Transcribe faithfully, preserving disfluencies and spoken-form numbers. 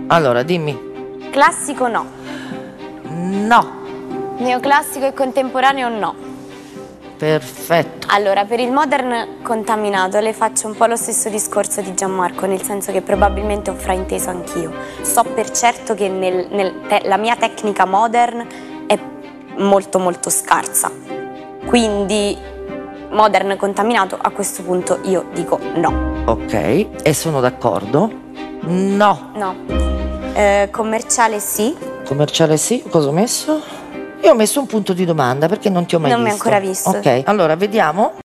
Allora, dimmi. Classico no. No. Neoclassico e contemporaneo no. Perfetto. Allora, per il modern contaminato le faccio un po' lo stesso discorso di Gianmarco, nel senso che probabilmente ho frainteso anch'io. So per certo che nel, nel te, la mia tecnica modern è molto molto scarsa, quindi modern contaminato a questo punto io dico no. Ok, e sono d'accordo. No. No. Eh, commerciale sì. Commerciale sì, cosa ho messo? Io ho messo un punto di domanda perché non ti ho mai Non visto. mi hai ancora visto. Ok, allora vediamo.